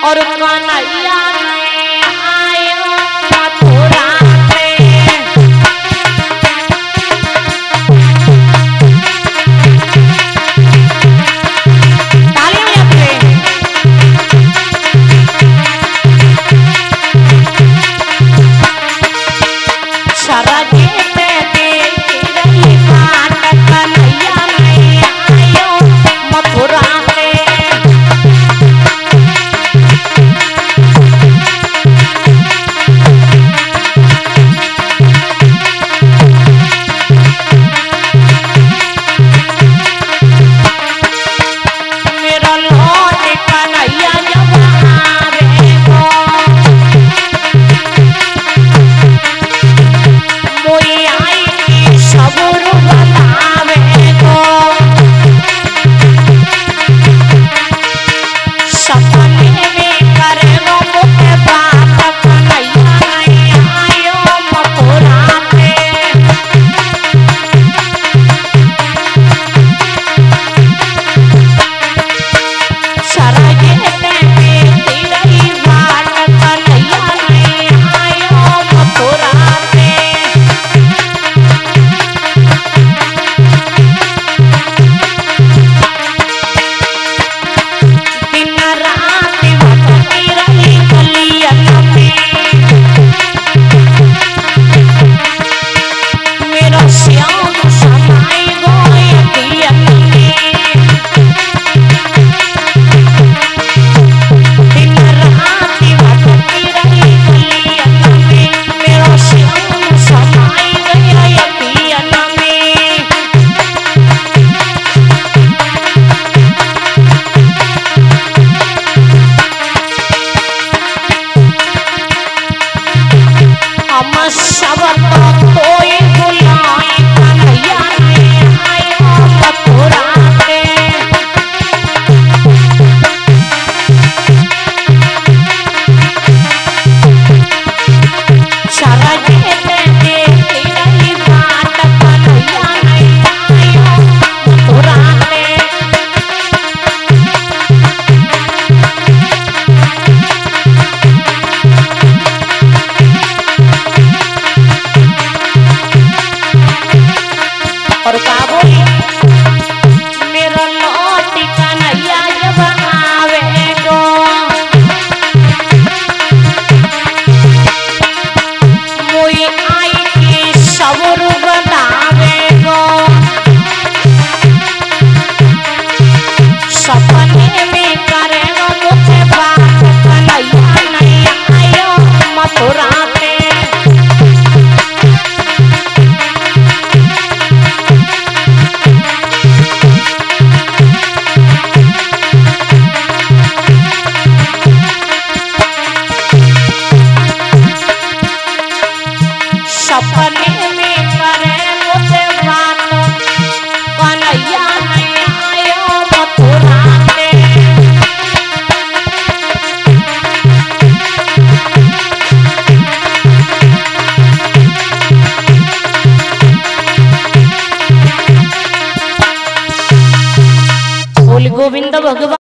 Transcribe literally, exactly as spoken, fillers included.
और कन्हैया नहीं आयो मथुरा से। ताली बजाते शरजे पे देखी रही बाट कन्हैया नहीं आयो मथुरा से। मेरा लौट कन्हैया जब आवेगो मोई आई की सबुर बनावेगो। सपने में करेगो मुझे बात कन्हैया नहीं आयो मथुरा से। शरजे पे देखी रही बाट कन्हैया नहीं आयो मथुरा से। दिन रात भटकी रही गलियन में मेरा श्याम समाई गोयतियन में। दिन रात भटकी रही गलियन में मेरा श्याम समाई गोयतियन में। हम सब तो कोई बुलाई कन्हैया नहीं आयो मथुरा से। शरजे पे देखी रही बाट कन्हैया नहीं आयो मथुरा से। और का बोली मेरा लौट कन्हैया जब आवेगो मोई आई की सबुर बनावेगो। सपने में करेगो मुझे बात कन्हैया नहीं आयो मथुरा से। सपने में करे मुझे बात कन्हैया नहीं आयो मथुरा से। बोल गोविंद भगवान।